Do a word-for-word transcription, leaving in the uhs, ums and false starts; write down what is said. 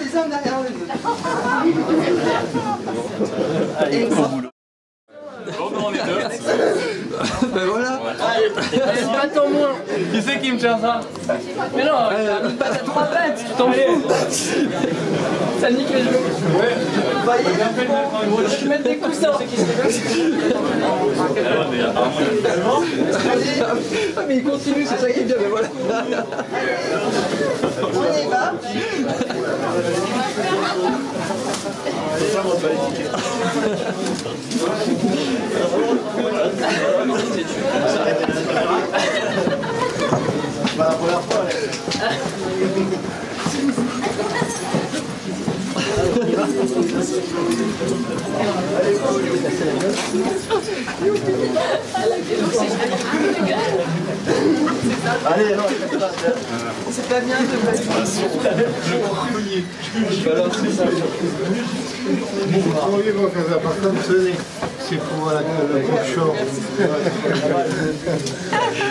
les uns derrière les autres. Allez, bon boulot. Bon, on est deux. Ben voilà. C'est pas tant moins. Qui c'est qui me tient ça? Mais non, euh, une patate trois pattes, tu t'en fous. Ça nique les jeux. Ouais. Je vais mettre des coussins. Ah mais il continue, c'est ça qui est bien, mais voilà. On y va. C'est pas la première fois. Allez, non, C'est pas bien de passer. pourriez vous faire ça. Par contre, c'est pour la culture.